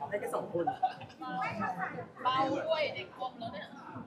ให้แค่2 คนเบาด้วยเด็กครบแล้วเนี่ย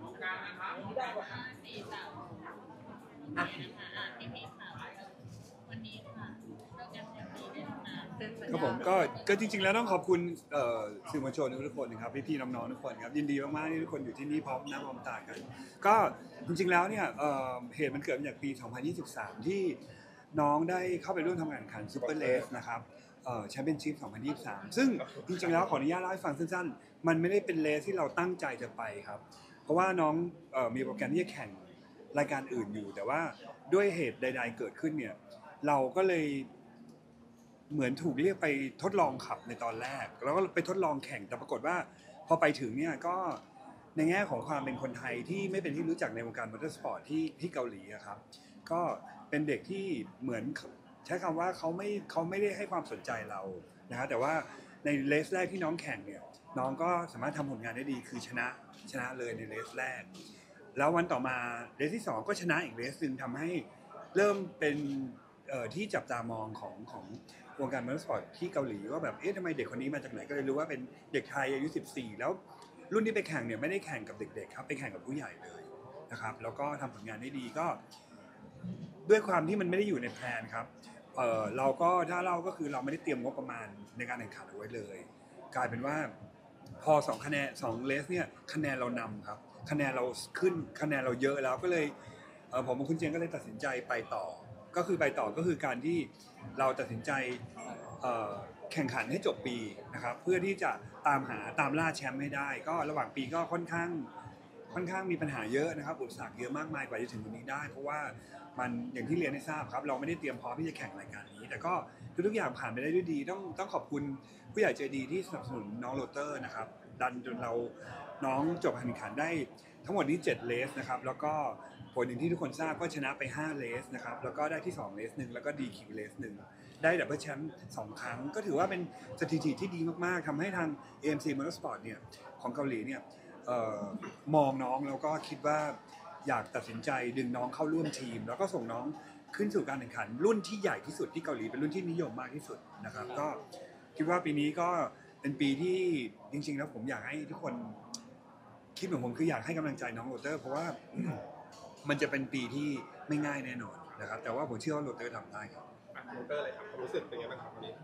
สี่สามอ่ะพี่พีค่ะวันนี้ค่ะเลิกงานอย่างดีได้ทำงานครับผมก็จริงๆแล้วต้องขอบคุณสื่อมวลชนทุกคนนะครับพี่ๆน้องๆทุกคนครับยินดีมากๆที่ทุกคนอยู่ที่นี่พร้อมหน้าพร้อมตากันก็จริงๆแล้วเนี่ยเหตุมันเกิดมาจากปี 2023 ที่น้องได้เข้าไปร่วมทำการแข่งขันซูเปอร์เลสนะครับแชมเปี้ยนชิพ 2023 ซึ่งจริงๆแล้วขออนุญาตเล่าให้ฟังสั้นๆมันไม่ได้เป็นเลสที่เราตั้งใจจะไปครับเพราะว่าน้องมีโปรแกรมที่จะแข่งรายการอื่นอยู่แต่ว่าด้วยเหตุใดๆเกิดขึ้นเนี่ยเราก็เลยเหมือนถูกเรียกไปทดลองขับในตอนแรกแล้วก็ไปทดลองแข่งแต่ปรากฏว่าพอไปถึงเนี่ยก็ในแง่ของความเป็นคนไทยที่ไม่เป็นที่รู้จักในวงการมอเตอร์สปอร์ตที่เกาหลีครับก็เป็นเด็กที่เหมือนใช้คำว่าเขาไม่ได้ให้ความสนใจเรานะครับแต่ว่าในเลสแรกที่น้องแข่งเนี่ยน้องก็สามารถทำผลงานได้ดีคือชนะเลยในเลสแรกแล้ววันต่อมาเลสที่2ก็ชนะอีกเลสนึงทำให้เริ่มเป็นที่จับตามองของวงการมอเตอร์สปอร์ตที่เกาหลีว่าแบบทำไมเด็กคนนี้มาจากไหนก็เลยรู้ว่าเป็นเด็กไทยอายุ14แล้วรุ่นที่ไปแข่งเนี่ยไม่ได้แข่งกับเด็กๆครับไปแข่งกับผู้ใหญ่เลยนะครับแล้วก็ทำผลงานได้ดีก็ด้วยความที่มันไม่ได้อยู่ในแพลนครับเราก็ถ้าเราก็คือเราไม่ได้เตรียมงบประมาณในการแข่งขันเอาไว้เลยกลายเป็นว่าพอ2 คะแนน2เลสเนี่ยคะแนนเรานำครับคะแนนเราขึ้นคะแนนเราเยอะแล้วก็เลยผมกับคุณเจนก็เลยตัดสินใจไปต่อก็คือการที่เราตัดสินใจแข่งขันให้จบปีนะครับเพื่อที่จะตามล่าแชมป์ให้ได้ก็ระหว่างปีก็ค่อนข้างมีปัญหาเยอะนะครับอุปสรรคเยอะมากมายกว่าจะถึงวันนี้ได้เพราะว่ามันอย่างที่เรียนให้ทราบครับเราไม่ได้เตรียมพร้อมที่จะแข่งรายการนี้แต่ก็ทุกอย่างผ่านไปได้ด้วยดีต้องขอบคุณผู้ใหญ่ใจดีที่สนับสนุนน้องโรเตอร์นะครับดันจนน้องจบการแข่งขันได้ทั้งหมดนี้7เลสนะครับแล้วก็ผลอย่างที่ทุกคนทราบก็ชนะไป5เลสนะครับแล้วก็ได้ที่2เลส1แล้วก็ดีคิวเลส1ได้ดับเบิลแชมป์2ครั้งก็ถือว่าเป็นสถิติที่ดีมากๆทำให้ทาง AMC Motorsport เนี่ยของเกาหลีเนี่ยมองน้องแล้วก็คิดว่าอยากตัดสินใจดึงน้องเข้าร่วมทีมแล้วก็ส่งน้องขึ้นสู่การแข่งขันรุ่นที่ใหญ่ที่สุดที่เกาหลีเป็นรุ่นที่นิยมมากที่สุดนะครับก็คิดว่าปีนี้ก็เป็นปีที่จริงๆแล้วผมอยากให้ทุกคนคิดเหมือนผมคืออยากให้กำลังใจน้องโรเตอร์เพราะว่ามันจะเป็นปีที่ไม่ง่ายแน่นอนนะครับแต่ว่าผมเชื่อว่าโรเตอร์ทำได้ครับโรเตอร์อะไรครับรู้สึกเป็นไงบ้างครับวันนี้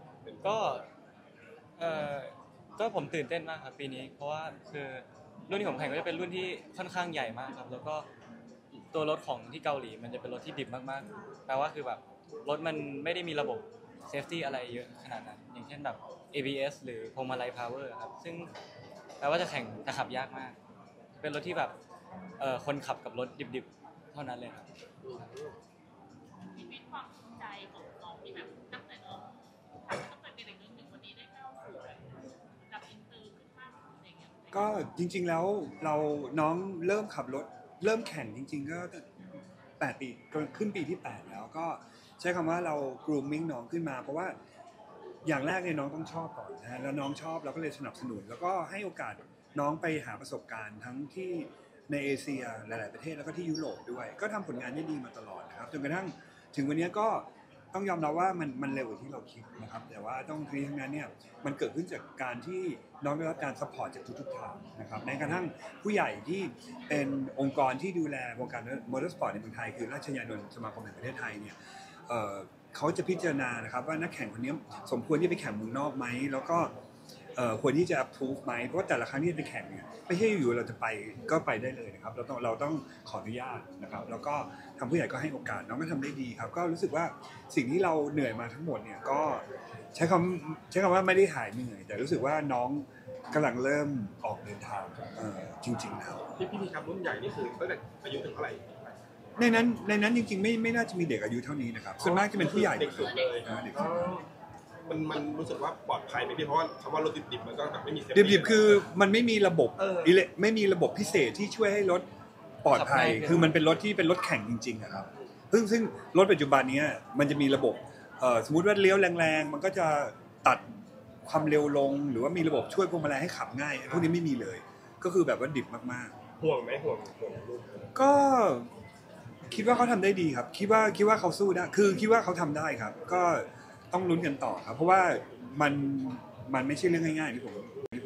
ก็ผมตื่นเต้นมากครับปีนี้เพราะว่าคือรุ่นที่ผมแข่งก็จะเป็นรุ่นที่ค่อนข้างใหญ่มากครับแล้วก็ตัวรถของที่เกาหลีมันจะเป็นรถที่ดิบมากๆแปลว่าคือแบบรถมันไม่ได้มีระบบเซฟตี้อะไรเยอะขนาดนั้นอย่างเช่นแบบ ABS หรือพวงมาลัย power ครับซึ่งแปลว่าจะขับยากมากเป็นรถที่แบบคนขับกับรถดิบๆเท่านั้นเลยครับชีวิตความภูมิใจของน้องที่แบบตั้งแต่น้องเป็นเด็กรุ่นหนึ่งวันนี้ได้เข้าสู่กับอินเตอร์ขึ้นมากอะไรอย่างเงี้ยก็จริงๆแล้วน้องเริ่มขับรถเริ่มแข่งจริงๆก็8 ปีขึ้นปีที่8แล้วก็ใช้คำว่าเรา grooming น้องขึ้นมาเพราะว่าอย่างแรกเนี่ยน้องต้องชอบก่อนนะแล้วน้องชอบเราก็เลยสนับสนุนแล้วก็ให้โอกาสน้องไปหาประสบการณ์ทั้งที่ในเอเชียหลายๆประเทศแล้วก็ที่ยุโรปด้วยก็ทำผลงานได้ดีมาตลอดนะครับจนกระทั่งถึงวันนี้ก็ต้องยอมรับว่ามันเร็วกว่าที่เราคิดนะครับแต่ว่าต้องทั้งนั้นเนี่ยมันเกิดขึ้นจากการที่น้องได้รับการซัพพอร์ตจากทุกทางนะครับในกระทั่งผู้ใหญ่ที่เป็นองค์กรที่ดูแลวงการมอเตอร์สปอร์ตในเมืองไทยคือราชยานนท์สมาคมแห่งประเทศไทยเนี่ยเขาจะพิจารณานะครับว่านักแข่งคนนี้สมควรที่ไปแข่งเมืองนอกไหมแล้วก็ควรที่จะ approve ไหมเพราะว่าแต่ละครั้งที่ไปแข่งเนี่ยไม่ใช่อยู่เราจะไปก็ไปได้เลยนะครับเราต้องขออนุญาตนะครับแล้วก็ทางผู้ใหญ่ก็ให้โอกาสน้องก็ทำได้ดีครับก็รู้สึกว่าสิ่งที่เราเหนื่อยมาทั้งหมดเนี่ยก็ใช้คำว่าไม่ได้หายเหนื่อยแต่รู้สึกว่าน้องกำลังเริ่มออกเดินทางจริงๆแล้วพี่ครับรุ่นใหญ่นี่คือตั้งแต่อายุถึงเท่าไหร่ในนั้นจริงๆไม่น่าจะมีเด็กอายุเท่านี้นะครับส่วนมากจะเป็นผู้ใหญ่เด็กสุดเลยมันรู้สึกว่าปลอดภัยไหมพี่เพราะว่าคำว่ารถดิบมันก็แบบไม่มีดิบคือมันไม่มีระบบพิเศษที่ช่วยให้รถปลอดภัยคือมันเป็นรถที่เป็นรถแข่งจริงๆครับซึ่งรถปัจจุบันนี้มันจะมีระบบสมมุติว่าเลี้ยวแรงๆมันก็จะตัดความเร็วลงหรือว่ามีระบบช่วยพวงมาลัยให้ขับง่ายพวกนี้ไม่มีเลยก็คือแบบว่าดิบมากๆห่วงไหมห่วงลูกก็คิดว่าเขาทำได้ดีครับคิดว่าเขาสู้ได้คือคิดว่าเขาทำได้ครับก็ต้องลุ้นกันต่อครับเพราะว่ามันไม่ใช่เรื่องง่ายๆที่ผม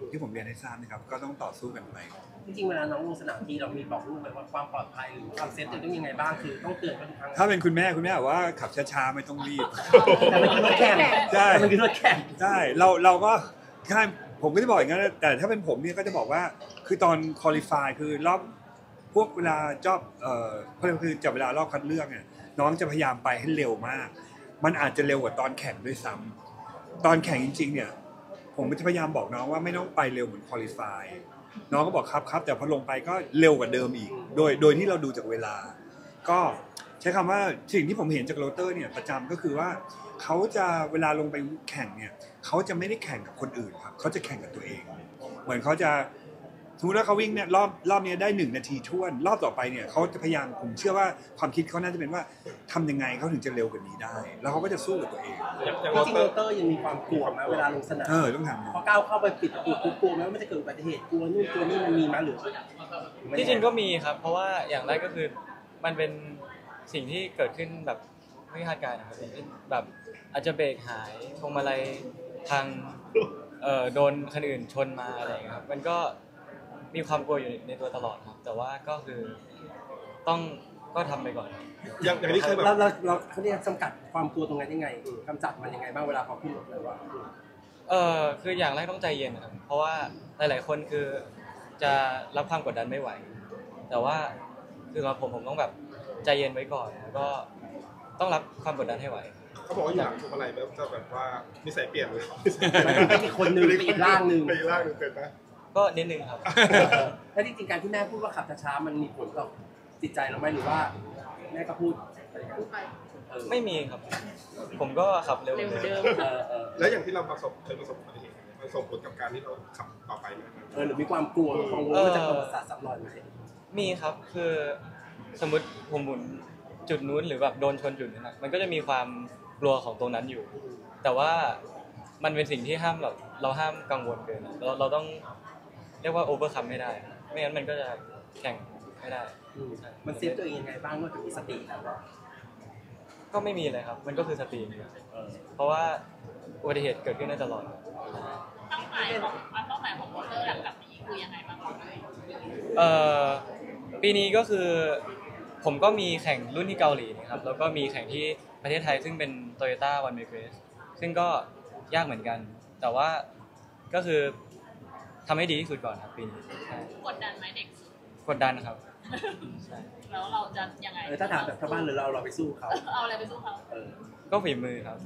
ที่ผมเรียนให้ทราบนะครับก็ต้องต่อสู้กันไปจริงๆเวลาน้องลงสนามทีเรามีบอกลูกไหมว่าความปลอดภัยหรือความเซฟตัวต้องยังไงบ้างคือต้องเตือนกันทุกครั้งถ้าเป็นคุณแม่บอกว่าขับช้าๆไม่ต้องรีบแต่มันคือรถแข่งใช่แต่มันคือรถแข่งใช่เราก็ใช่ผมก็จะบอกอย่างนั้นแต่ถ้าเป็นผมเนี่ยก็จะบอกว่าคือตอนคุริฟายคือรอบพวกเวลาจอบคือจับเวลารอบคัดเลือกเนี่ยน้องจะพยายามไปให้เร็วมาก มันอาจจะเร็วกว่าตอนแข่งด้วยซ้ำตอนแข่งจริงๆเนี่ยผมก็จะพยายามบอกน้องว่าไม่ต้องไปเร็วเหมือนคุริฟายน้องก็บอกครับแต่พอลงไปก็เร็วกว่าเดิมอีกโดยที่เราดูจากเวลา ก็ใช้คำว่าสิ่งที่ผมเห็นจากโรเตอร์เนี่ยประจำก็คือว่าเขาจะเวลาลงไปแข่งเนี่ยเขาจะไม่ได้แข่งกับคนอื่นครับเขาจะแข่งกับตัวเอง เหมือนเขาจะสมมติว่าเขาวิ่งเนี่ยรอบนี้ได้1 นาทีท้วนรอบต่อไปเนี่ยเขาจะพยายามผมเชื่อว่าความคิดเขาน่าจะเป็นว่าทำยังไงเขาถึงจะเร็วกว่านี้ได้ แล้วเขาก็จะสู้กับตัวเองอย่างจโรริงเตๆอโรร์เตอร์ยังมีความกลัวไหมเวลาลงสนามต้องทำพอก้าวเข้าไปปิดประตูกลัวไหมว่ามันจะเกิดอุบัติเหตุกลัวนู่นกลัวนี่มันมีไหมหรือที่จริงก็มีครับ เพราะว่าอย่างแรกก็คือมันเป็นสิ่งที่เกิดขึ้นแบบไม่คาดการณ์นะครับอย่างเช่นแบบอาจจะเบรกหายพวงมาลัยพังโดนคนอื่นชนมาอะไรอย่างเงี้ยครับมันก็มีความกลัวอยู่ในตัวตลอดครับแต่ว่าก็คือก็ทำไปก่อนอย่างนี้เคยแบบเราเขาเรียกจำกัดความกลัวตรงนั้นยังไงกำจัดมันยังไงบ้างเวลาพอขึ้นรถเลยว่าคืออย่างแรกต้องใจเย็นครับเพราะว่าหลายๆคนคือจะรับความกดดันไม่ไหว แต่ว่าคือสำหรับผมต้องแบบใจเย็นไว้ก่อนแล้วก็ต้องรับความกดดันให้ไหวเขาบอกว่าอยู่หลังพวงมาลัยแบบจะแบบว่านิสัยเปลี่ยนเลยเป็นอีกคนนึงเป็นอีกร่างหนึ่งเป็นอีกร่างหนึ่งเป็นไหมก็นิดนึงครับแล้วจริงๆการที่แม่พูดว่าขับช้าๆมันมีผลต่อจิตใจเราไหมหรือว่าแม่ก็พูดไม่มีครับ ผมก็ขับเร็วเร็วเหมือนเดิเดิมมแล้วอย่างที่เราเคยประสบอุบัติเหตุมันส่งผลกับการที่เราขับต่อไปไหมหรือมีความกลัวกังวลว่าจะเกิดประสาทซ้ำรอยไหมมีครับคือสมมติผมหมุนจุดนู้นหรือแบบโดนชนจุดนั้นนะมันก็จะมีความกลัวของตรงนั้นอยู่ แต่ว่ามันเป็นสิ่งที่ห้ามแบบเราห้ามกังวลเกินเราต้องเรียกว่าโอเวอร์คัมไม่ได้ ไม่งั้นมันก็จะแข่งไม่ได้มันเซฟตัวเองยังไงบ้างนอกจากมีสติแล้วก็ไม่มีเลยครับ มันก็คือสติครับเพราะว่าอุบัติเหตุเกิดขึ้นได้ตลอดเป้าหมายของโรเตอร์หลังจากนี้คือยังไงบ้างคะปีนี้ก็คือผมก็มีแข่งรุ่นที่เกาหลีนะครับแล้วก็มีแข่งที่ประเทศไทยซึ่งเป็น Toyota One Way Race ซึ่งก็ยากเหมือนกัน แต่ว่าก็คือทำให้ดีที่สุดก่อนครับปีนี้ใช่กดดันไหมเด็กสุดกดดันครับใช่แล้วเราจะยังไงถ้าถามแบบชาวบ้านหรือเราไปสู้เขาเอาอะไรไปสู้เขาก็ฝีมือครับ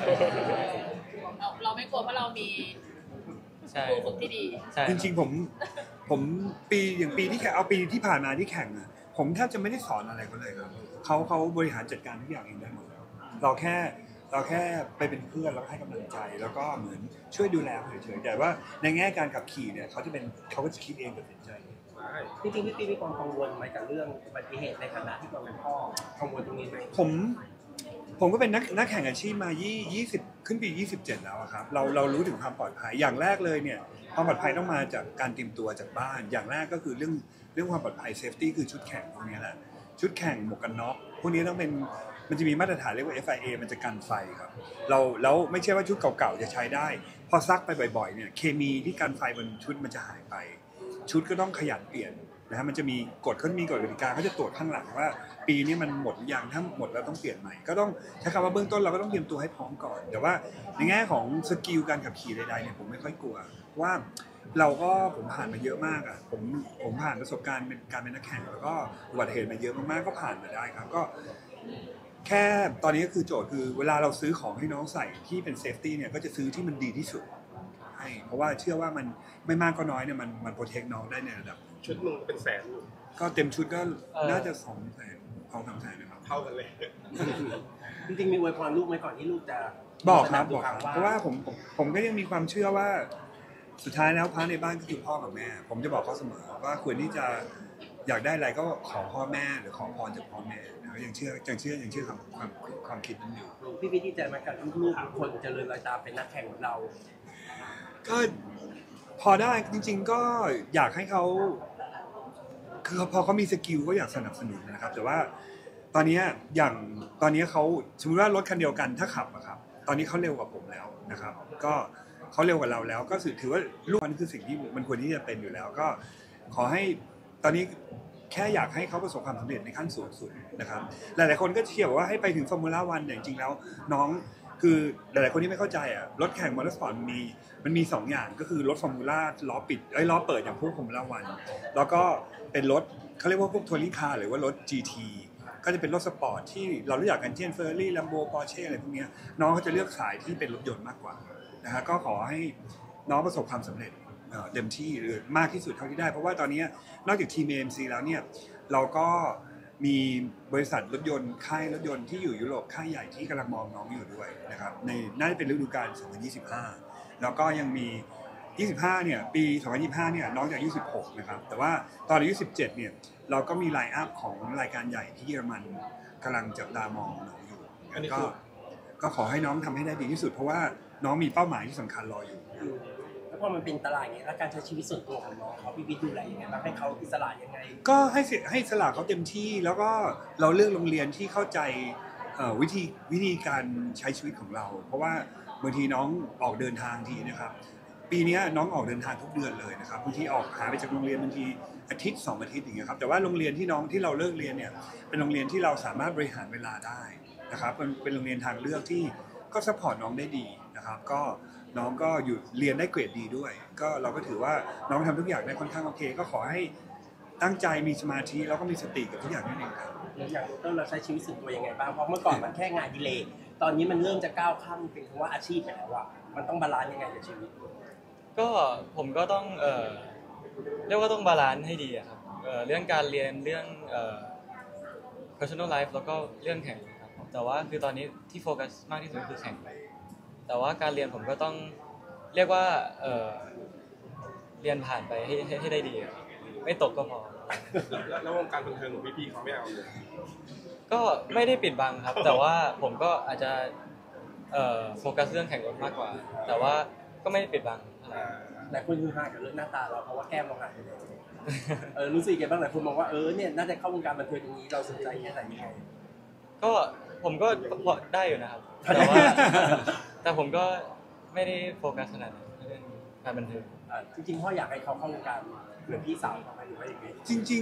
เราไม่กลัวเพราะเรามีใช่ครูฝึกที่ดีใช่จริงๆผมปีที่แข่งเอาปีที่ผ่านมาที่แข่งอะผมแทบจะไม่ได้สอนอะไรเขาเลยครับเขาบริหารจัดการทุกอย่างเองได้หมดแล้วเราแค่ไปเป็นเพื่อนแล้วให้กำลังใจ แล้วก็เหมือนช่วยดูแลเฉยๆแต่ว่าในแง่การขับขี่เนี่ยเขาก็จะคิดเองตัดสินใจจริงๆพี่ปีมีความกังวลไหมกับเรื่องอุบัติเหตุในฐานะที่เราเป็นพ่อกังวลตรงนี้ไหมผมก็เป็นนักแข่งอาชีพมา20ขึ้นปี27แล้วอะครับเรารู้ถึงความปลอดภัยอย่างแรกเลยเนี่ยความปลอดภัยต้องมาจากการเตรียมตัวจากบ้านอย่างแรกก็คือเรื่องความปลอดภัยเซฟตี้คือชุดแข่งพวกนี้แหละชุดแข่งหมวกกันน็อกพวกนี้ต้องเป็นมันจะมีมาตรฐานเรียกว่า FIA มันจะกันไฟครับแล้วไม่ใช่ว่าชุดเก่าๆจะใช้ได้ พอซักไปบ่อยๆเนี่ยเคมีที่กันไฟบนชุดมันจะหายไป ชุดก็ต้องขยันเปลี่ยนนะฮะมันจะมีกฎเขามีกฎกติกาเขาจะตรวจข้างหลังว่า ปีนี้มันหมดหรือยังถ้าหมดแล้วต้องเปลี่ยนใหม่ก็ต้องใช้คำว่าเบื้องต้นเราก็ต้องเตรียมตัวให้พร้อมก่อนแต่ว่าในแง่ของสกิลการขับขี่ใดๆเนี่ยผมไม่ค่อยกลัวว่าผมผ่านมาเยอะมากอ่ะผมผ่านประสบการณ์เป็นการเป็นนักแข่งแล้วก็อุบัติเหตุมาเยอะมากๆก็ผ่านมาได้ครับก็แค่ตอนนี้ก็คือโจทย์คือเวลาเราซื้อของให้น้องใส่ที่เป็นเซฟตี้เนี่ยก็จะซื้อที่มันดีที่สุดให้เพราะว่าเชื่อว่ามันไม่มากก็น้อยเนี่ยมันโปรเทคน้องได้ในระดับชุดหนึ่งเป็นแสนอยู่ก็เต็มชุดก็น่าจะ200,000-300,000นะครับเท่ากันเลยจริงๆมีอวยพรลูกไหมก่อนที่ลูกจะบอกครับเพราะว่าผมก็ยังมีความเชื่อว่าสุดท้ายแล้วพระในบ้านก็คือพ่อกับแม่ ผมจะบอกเขาเสมอว่าควรที่จะอยากได้อะไรก็ขอพ่อแม่หรือขอพรจากพ่อแม่นะครับยังเชื่อความคิดนั้นอยู่พี่ดีใจไหมกับลูกๆคนเจริญรอยตามเป็นนักแข่งของเราก็พอได้จริงๆก็อยากให้เขาคือพอเขามีสกิลก็อยากสนับสนุนนะครับแต่ว่าตอนนี้เขาสมมติว่ารถคันเดียวกันถ้าขับอะครับตอนนี้เขาเร็วกว่าผมแล้วนะครับก็เขาเร็วกว่าเราแล้ว ก็ถือว่าลูกมันคือสิ่งที่มันควรที่จะเป็นอยู่แล้ว ก็ขอให้ตอนนี้แค่อยากให้เขาประสบความสำเร็จในขั้นสูงสุดนะครับหลายๆคนก็เชียร์ว่าให้ไปถึงฟอร์มูล่าวันแต่จริงๆแล้วน้องคือหลายๆคนที่ไม่เข้าใจอ่ะรถแข่งมอเตอร์สปอร์ตมันมี2อย่างก็คือรถฟอร์มูล่าล้อปิดล้อเปิดอย่างพวกฟอร์มูล่าวันแล้วก็เป็นรถเขาเรียกว่าพวกทัวริงคาร์หรือว่ารถ GT ก็จะเป็นรถสปอร์ตที่เรารู้จักกันเช่นเฟอร์รารี่ลัมโบปอร์เช่อะไรพวกนี้น้องเขาจะเลือกสายที่เป็นรถยนต์มากกว่านะฮะก็ขอให้น้องประสบความสำเร็จเต็มที่หรือมากที่สุดเท่าที่ได้เพราะว่าตอนนี้นอกจากทีม AMC แล้วเนี่ยเราก็มีบริษัทรถยนต์ค่ายรถยนต์ที่อยู่ยุโรปค่ายใหญ่ที่กำลังมองน้องอยู่ด้วยนะครับในน่าจะเป็นฤดูกาล 2025 แล้วก็ยังมี 25 เนี่ยปี 2025 เนี่ยน้องจะอายุ 16 นะครับแต่ว่าตอนอายุ 17 เนี่ยเราก็มีไลน์อัพของรายการใหญ่ที่เยอรมันกำลังจับตามองน้องอยู่ก็ขอให้น้องทำให้ได้ดีที่สุดเพราะว่าน้องมีเป้าหมายที่สำคัญรออยู่แล้วพอมันเป็นตลาดอย่างเงี้ยแล้วการใช้ชีวิตส่วนตัวของน้องเขาพี่วิทย์ดูแลยังไงบ้างให้เขาอิสระยังไงก็ให้สละเขาเต็มที่แล้วก็เราเลือกโรงเรียนที่เข้าใจวิธีการใช้ชีวิตของเราเพราะว่าบางทีน้องออกเดินทางทีนะครับปีนี้น้องออกเดินทางทุกเดือนเลยนะครับบางทีออกหาไปจากโรงเรียนบางทีอาทิตย์2 อาทิตย์อย่างเงี้ยครับแต่ว่าโรงเรียนที่เราเลิกเรียนเนี่ยเป็นโรงเรียนที่เราสามารถบริหารเวลาได้นะครับเป็นโรงเรียนทางเลือกที่ก็ซัพพอร์ตน้องได้ดีนะครับก็น้องก็อยู่เรียนได้เกรดดีด้วยก็เราก็ถือว่าน้องทำทุกอย่างได้ค่อนข้างโอเคก็ขอให้ตั้งใจมีสมาธิแล้วก็มีสติกับทุกอย่างนั่นเองครับแล้วอย่างต้นเราใช้ชีวิตส่วนตัวยังไงบ้างเพราะเมื่อก่อนมันแค่งานดีเลย์ตอนนี้มันเริ่มจะก้าวข้ามเป็นคำว่าอาชีพไปแล้วอะมันต้องบาลานซ์ยังไงกับชีวิตก็ผมก็ต้องเรียกว่าต้องบาลานซ์ให้ดีอะครับเรื่องการเรียนเรื่องpersonal life แล้วก็เรื่องแข่งครับแต่ว่าคือตอนนี้ที่โฟกัสมากที่สุดคือแข่งแต่ว่าการเรียนผมก็ต้องเรียกว่าเรียนผ่านไปให้ได้ดีไม่ตกก็พอแล้ววงการบันเทิงของพี่ๆเขาไม่เอาเลยก็ไม่ได้ปิดบังครับแต่ว่าผมก็อาจจะโฟกัสเรื่องแข่งรถมากกว่าแต่ว่าก็ไม่ได้ปิดบังหลายคนคือห่างกับเรื่องหน้าตาเราเพราะว่าแก้มเราหายไปเลยรู้สึกยังไงบ้างหลายคนมองว่าเนี่ยน่าจะเข้าวงการบันเทิงตรงนี้เราสนใจแค่ไหนยังไงก็ผมก็พอได้อยู่นะครับแต่ผมก็ไม่ได้โฟกัสขนาดนั้นเรื่องการบันเทิงจริงๆพ่ออยากให้เขาเข้าวงการเหมือนพี่สาวเขาไหมหรือว่ายังไงจริง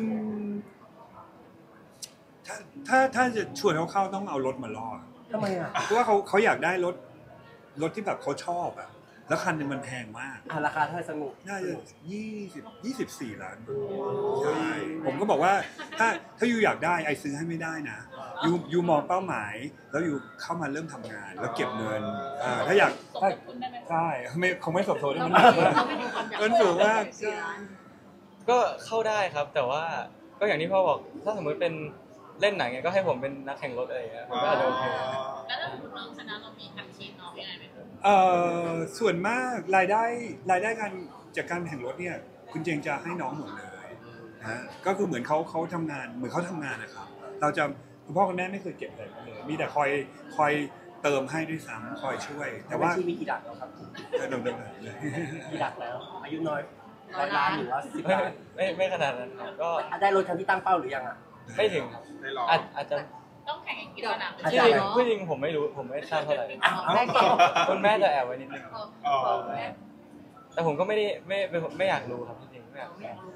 ๆถ้าจะชวนเขาเข้าต้องเอารถมาล่อทำไมอ่ะเพราะว่าเขาอยากได้รถที่แบบเขาชอบอ่ะแล้วคันนึงมันแพงมากราคาเท่าไหร่สนุกน่าจะ24 ล้านใช่ผมก็บอกว่าถ้ายูอยากได้ไอซื้อให้ไม่ได้นะยูมองเป้าหมายแล้วยูเข้ามาเริ่มทำงานแล้วเก็บเงินถ้าอยากใช่ไม่คงไม่สมทบด้วยมันสูงมากก็เข้าได้ครับแต่ว่าก็อย่างที่พ่อบอกถ้าสมมติเป็นเล่นหนังก็ให้ผมเป็นนักแข่งรถอะไรอย่างเงี้ยก็อาจจะโอเคแล้วถ้าคุณน้องชนะเรามีอัดฉีดน้องยังไงไหมส่วนมากรายได้การจากการแข่งรถเนี่ยคุณเจงจะให้น้องหมดเลยนะก็คือเหมือนเขาทำงานเหมือนเขาทำงานนะครับเราจะคุณพ่อคุณแม่ไม่เคยเก็บอะไรเลยมีแต่คอยเติมให้ด้วยซ้ำคอยช่วยแต่ว่าที่มีกี่ดักแล้วครับเดิมกี่ดักแล้วอายุน้อย100 ล้านหรือว่า10 ล้านไม่ขนาดนั้นก็ได้รถคันที่ตั้งเป้าหรือยังอ่ะไม่ถึงอาจจะต้องแข่งอีกกี่สนามจริงผมไม่รู้ผมไม่ทราบเท่าไหร่คุณแม่จะแอบไว้นิดนึงแต่ผมก็ไม่อยากรู้ครับจริงไม่อยาก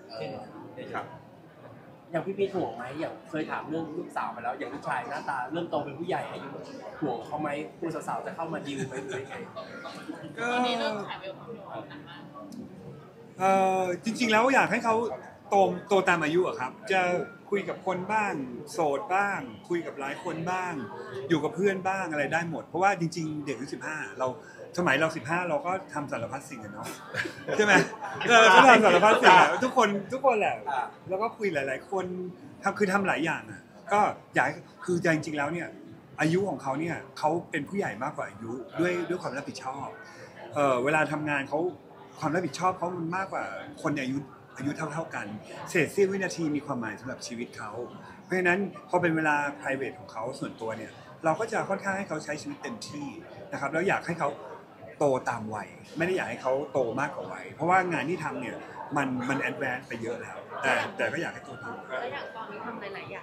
อย่างพี่ห่วงไหมอย่างเคยถามเรื่องลูกสาวไปแล้วอย่างลูกชายหน้าตาเริ่มโตเป็นผู้ใหญ่อายุห่วงเขาไหมผู้สาวๆจะเข้ามาดิวไหมหรือยังไงตอนนี้เริ่มขายเวลความรู้หนักมากจริงๆแล้วอยากให้เขาโตตามอายุอะครับจะคุยกับคนบ้างโสดบ้างคุยกับหลายคนบ้างอยู่กับเพื่อนบ้างอะไรได้หมดเพราะว่าจริงๆเด็กอายุ15เราสมัยเรา15เราก็ทำสารพัดสิ่งกันเนาะใช่ไหมเราก็ทำสารพัดสิ่งทุกคนแหละแล้วก็คุยหลายๆคนทำหลายอย่างอะก็อยากคือจริงๆแล้วเนี่ยอายุของเขาเนี่ยเขาเป็นผู้ใหญ่มากกว่าอายุด้วยความรับผิดชอบเวลาทำงานเขาความรับผิดชอบเขามันมากกว่าคนอายุเท่ากันเศษเสี้ยววินาทีมีความหมายสำหรับชีวิตเขาเพราะฉะนั้นพอเป็นเวลา private ของเขาส่วนตัวเนี่ยเราก็จะค่อนข้างให้เขาใช้ชีวิตเต็มที่นะครับแล้วอยากให้เขาโตตามวัยไม่ได้อยากให้เขาโตมากกว่าวัยเพราะว่างานที่ทำเนี่ยมันแอดวานซ์ไปเยอะแล้วแต่ก็อยากให้โตตามแล้วอย่างตอนนี้ทำหลายๆอย่าง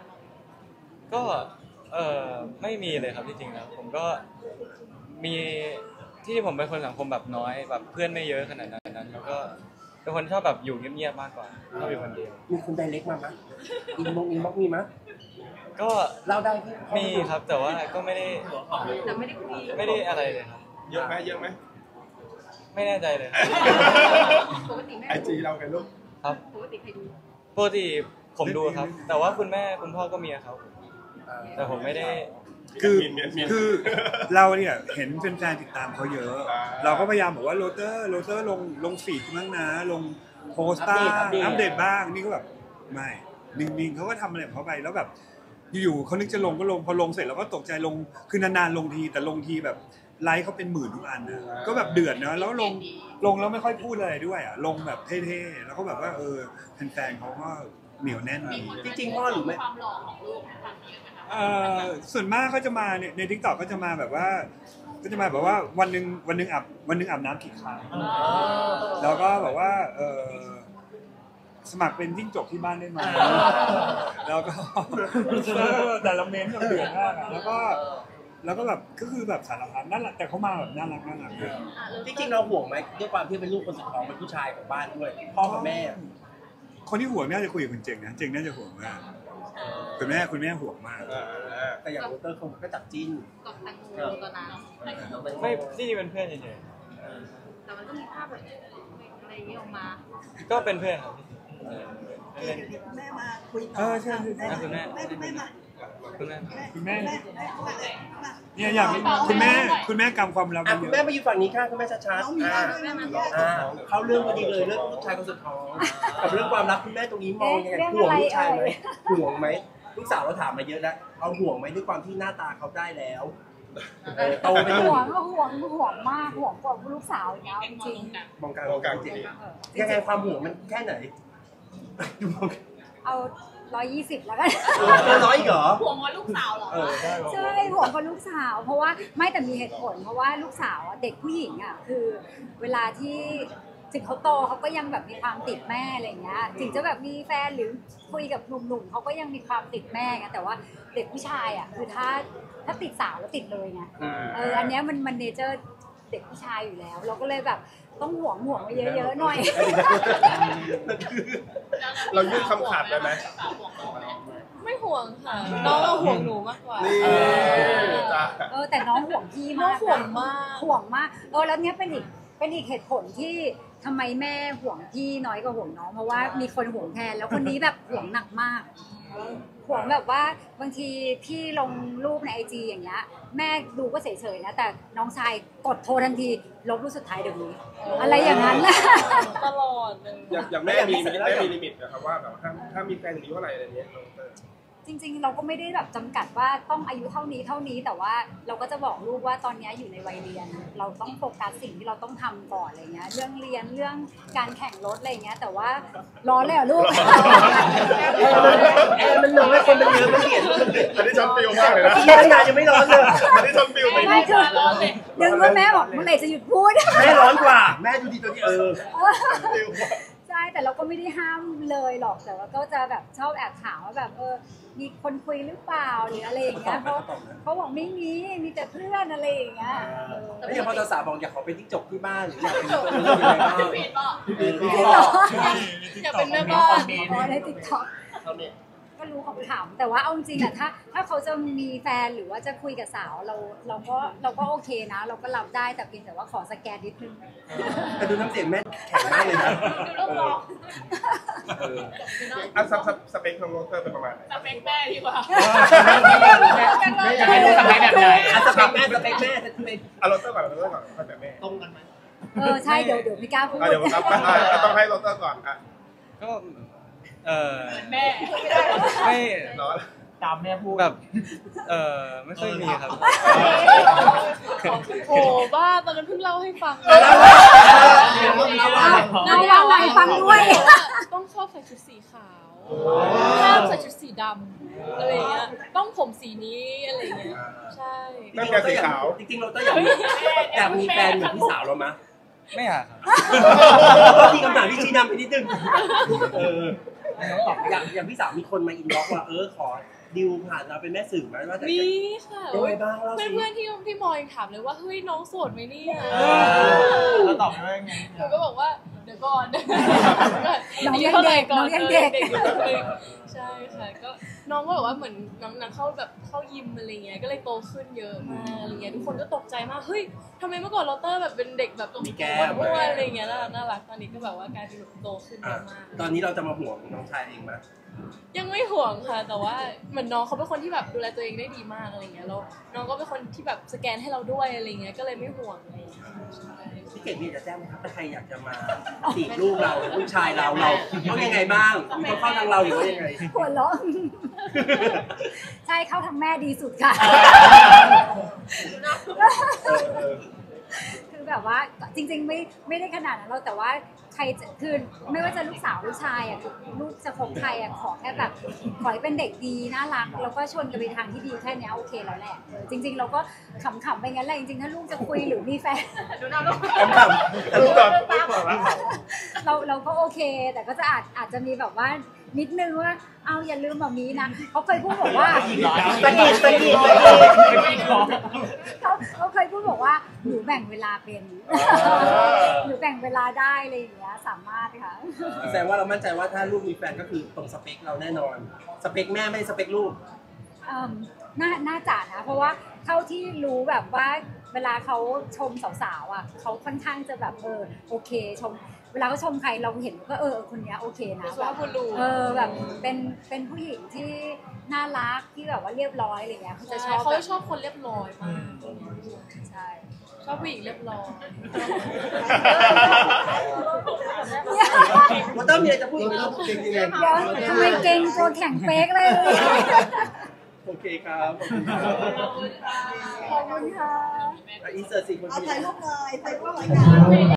ก็ไม่มีเลยครับที่จริงแล้วผมก็มีที่ผมเป็นคนสังคมแบบน้อยแบบเพื่อนไม่เยอะขนาดนั้นแล้วก็เป็นคนชอบแบบอยู่เงียบๆมากกว่าชอบอยู่คนเดียวมีคนไดเรกมาไหมอินบ็อกมีไหมก็เล่าได้ที่มีครับแต่ว่าก็ไม่ได้แต่ไม่ได้คุยไม่ได้อะไรเลยครับเยอะไหมเยอะไหมไม่แน่ใจเลยครับปกติแม่ไอจีเราไงลูกครับปกติใครดูปกติผมดูครับ แต่ว่าคุณแม่คุณพ่อก็มีครับ แต่ผมไม่ได้คือเราเนี่ยเห็นแฟนๆติดตามเขาเยอะ เราก็พยายามบอกว่าโรเตอร์ลงฟีดบ้างนะลงโพสต์บ้างอัปเดตบ้างนี่ก็แบบไม่นิ่งๆเขาก็ทำอะไรของเขาไปแล้วแบบอยู่ๆเขานึกจะลงก็ลงพอลงเสร็จเราก็ตกใจลงคือนานๆลงทีแต่ลงทีแบบไลค์เขาเป็นหมื่นทุกอันนะก็แบบเดือดนะแล้วลงแล้วไม่ค่อยพูดอะไรด้วยอ่ะลงแบบเท่ๆแล้วก็แบบว่าแฟนๆเขาก็เหนียวแน่นดีจริงๆพ่อหรือไม่ความหล่อของลูกทำเยอะไหมคะส่วนมากเขาจะมาใน TikTok ก็จะมาแบบว่าวันหนึ่งอาบน้ำกี่ครั้งแล้วก็แบบว่าสมัครเป็นจิ้งจกที่บ้านได้ไหมแล้วก็แต่ละเมนต์ก็เดือดมากอะแล้วก็แบบก็คือแบบสารพัดนั่นแหละแต่เขามาแบบน่ารักเลยจริงๆเราห่วงไหมด้วยความที่เป็นลูกคนสุดท้องเป็นผู้ชายของบ้านด้วยพ่อกับแม่คนที่ห่วงน่าจะคุยกับคุณเจงนะเจงน่าจะห่วงมากคุณแม่ห่วงมากแต่อย่างโรเตอร์เขาก็จับจิ้นกับแตงโมตอนนั้นไม่ที่เป็นเพื่อนเฉยแต่มันก็มีภาพแบบอะไรอย่างนี้ออกมาๆก็เป็นเพื่อนครับเล่นแม่มาคุยใช่คุณแม่แม่มาคุณแม่คุณแม่แม่เนี่ยอยากคุณแแม่กำความลับอ่ะเยคุณอะแม่มาอยู่ฝั่งนี้ค่ะคุณแม่ชัดน้องมีๆบ้านด้วยนะเข้าเรื่องพอดีเลยเรื่องลูกชายคนสุดท้องกับเรื่องความรักคุณแม่ตรงนี้มองยังไงห่วงลูกชายไหมห่วงไหมลูกสาวเราถามมาเยอะแล้วเอาห่วงไหมด้วยความที่หน้าตาเขาได้แล้วโตไปหนุ่ห่วมงก็ห่วงมากห่วงกว่าลูกสาวอีกแล้วจริงมองการมองกลางจจริริงงยังไงความห่วงมันแค่ไหนดูมองๆเอา120แล้วกันเกินร้อยอีกเหรอห่วงว่าลูกสาวเหรอใช่ห่วงกับลูกสาว เพราะว่าไม่แต่มีเหตุผลเพราะว่าลูกสาวเด็กผู้หญิงอ่ะคือเวลาที่ถึงเขาโตเขาก็ยังแบบมีความติดแม่อะไรอย่างเงี้ยถึงจะแบบมีแฟนหรือคุยกับหนุ่มๆเขาก็ยังมีความติดแม่ไงแต่ว่าเด็กผู้ชายอ่ะคือถ้าติดสาวแล้วติดเลยไงอันเนี้ยมันเนเจอร์เด็กผู้ชายอยู่แล้ว เราก็เลยแบบต้องห่วงไว้เยอะๆหน่อยเรายื่นคำขาดได้ไหมไม่ห่วงค่ะน้องเราห่วงหนูมากกว่านี่จ้าแต่น้องห่วงพี่น้อมาง กห่วงมากห่วงมากแล้วเนี้ยเป็นอีกเหตุผลที่ทำไมแม่ห่วงพี่น้อยกว่าห่วงน้องเพราะว่ามีคนห่วงแทนแล้วคนนี้แบบห่วงหนักมากห่วงแบบว่าบางทีพี่ลงรูปในIGอย่างเงี้ยแม่ดูก็เฉยๆนะแต่น้องชายกดโทรทันทีลบรูปสุดท้ายเดี๋ยวนี้อะไรอย่างนั้นนะตลอดเลยอย่างแม่มีลิมิตนะครับว่าแบบถ้ามีแฟนอายุเท่าไหร่อะไรเงี้ยจริงๆเราก็ไม่ได้แบบจำกัดว่าต้องอายุเท่านี้แต่ว่าเราก็จะบอกลูกว่าตอนนี้อยู่ในวัยเรียน เราต้องโฟกัสสิ่งที่เราต้องทำก่อนอะไรเงี้ยเรื่องเรียนเรื่องการแข่งรถอะไรเงี้ยแต่ว่าร้อนเลยเหรอลูกมันน้อยคนมันเยอะมันเปลี่ยนอันนี้ช็อตฟิลมากเลยนะที่ตั้งนานยังไม่ร้อนเลยอันนี้ช็อตฟิลไปไม่คือดึงว่าแม่บอกเมื่อไหร่จะหยุดพูดแม่ร้อนกว่าแม่ดูดีตัวนี้ใช่แต่เราก็ไม่ได้ห้ามเลยหรอกแต่ว่าก็จะแบบชอบแอบถามว่าแบบมีคนคุยหรือเปล่าหรืออะไรอย่างเงี้ยเขาบอกไม่มีแต่เพื่อนอะไรอย่างเงี้ยแล้วอย่างพอตาสาวบอกอยากขอเป็นจิ้งจกที่บ้านหรืออยากเป็นตัวเองยังไงบ้างพี่บอกอยากเป็นแม่บ้านใน TikTok ก็รู้ของถามแต่ว่าเอาจริงๆอะถ้าเขาจะมีแฟนหรือว่าจะคุยกับสาวเราก็โอเคนะ เราก็รับได้แต่เพียงแต่ว่าขอสแกนนิดนึงแต่ดูน้ำเสียงแม่แข็งมากเลยนะดูลูกร้องสเปคของโรเตอร์เป็นประมาณไหนสเปคแม่ดีกว่าอยากให้ดูสเปคแบบไหนสเปคแม่โรเตอร์ก่อนแบบแม่ตรงกันไหมใช่เดี๋ยวพี่ก้าวพูดเดี๋ยวครับต้องให้โรเตอร์ก่อนอ่ะก็แม่ไม่ร้อนตามแม่พูดแบบไม่ค่อยมีครับโอ้บ้าตอนนั้นเพิ่งเล่าให้ฟังเราเล่าให้ฟังด้วยต้องชอบใส่ชุดสีขาวห้ามใส่ชุดสีดำอะไรเงี้ยต้องผมสีนี้อะไรเงี้ยใช่นั่นแกสีขาวจริงๆเราต้องอยากมีแฟนเหมือนพี่สาวเรามะไม่อยากครับที่คำถามที่ชี้นำไปนิดนึงน้องตอบอย่างพี่สาวมีคนมาอินบ็อกซ์ว่าขอดิวผ่านเราเป็นแม่สื่อไหมว่าจะมีค่ะยังไงบ้างเล่าเพื่อนสิเพื่อนๆที่มอยังถามเลยว่าเฮ้ยน้องโสดไหมเนี่ยแล้วตอบว่าไงหนูก็บอกว่าเดี๋ยวก่อนน้องยังเด็กน้องยังเด็กอยู่ใช่ค่ะก็น้องก็บอกว่าเหมือนน้องเข้าแบบเข้ายิมอะไรเงี้ยก็เลยโตขึ้นเยอะมากอะไรเงี้ยทุกคนก็ตกใจมากเฮ้ยทำไมเมื่อก่อนโรเตอร์แบบเป็นเด็กแบบมีแก้มอ้วนๆอะไรเงี้ยน่ารักตอนนี้ก็แบบว่ากลายเป็นแบบโตขึ้นเยอ่ะอะมากตอนนี้เราจะมาห่วงน้องชายเองไหมยังไม่ห่วงค่ะ แต่ว่าเหมือนน้องเขาเป็นคนที่แบบดูแลตัวเองได้ดีมากอะไรเงี้ยแล้วน้องก็เป็นคนที่แบบสแกนให้เราด้วยอะไรเงี้ยก็เลยไม่ห่วงอะไรเงี้ยใช่พี่เกดมีจะแจ้งไหมครับถ้าใครอยากจะมาจีบลูกเราลูกชายเราต้องยังไงบ้างมีเขาเข้าทางเราหรือว่ายังไงหัวเราะใช่เข้าทางแม่ดีสุดค่ะ คือแบบว่าจริงๆไม่ได้ขนาดนั้นเราแต่ว่าใครจะคือไม่ว่าจะลูกสาวลูกชายอ่ะลูกจะคบใครอ่ะขอแค่แบบขอให้เป็นเด็กดีน่ารักแล้วก็ชวนกันไปทางที่ดีแค่เนี้ยโอเคแล้วแหละจริงๆเราก็ขำๆไปงั้นแหละจริงๆถ้าลูกจะคุยหรือมีแฟนแต่ลูกแบบเราก็โอเค แต่ก็จะอาจจะมีแบบว่านิดนึงว่าเอาอย่าลืมแบบนี้นะเขาเคยพูดบอกว่าตะกี้เขาเคยพูดบอกว่าหนูแบ่งเวลาเป็นหนูแบ่งเวลาได้อะไรอย่างเงี้ยสามารถค่ะแสดงว่าเรามั่นใจว่าถ้าลูกมีแฟนก็คือตรงสเปคเราแน่นอน สเปคแม่ไม่สเปคลูกน่าจะนะเพราะว่าเท่าที่รู้แบบว่าเวลาเขาชมสาวๆอ่ะเขาค่อนข้างจะแบบโอเคชมเวลาเขาชมใครเราเห็นก็คนเนี้ยโอเคนะแบบแบบเป็นผู้หญิงที่น่ารักที่แบบว่าเรียบร้อยอะไรเงี้ยเขาจะชอบเขาแบบชอบคนเรียบร้อยมากใช่ชอบผู้หญิงเรียบร้อยวอเตอร์มีอะไรจะพูดอีกไหมครับเดี๋ยวทำไมเก่งตัวแข็งเป๊กเลยโอเคครับขอบคุณครับขอบคุณค่ะอินเสิร์ต4 คนเอาที่ถ่ายรูปหน่อยถ่ายรูปหน่อยค่ะ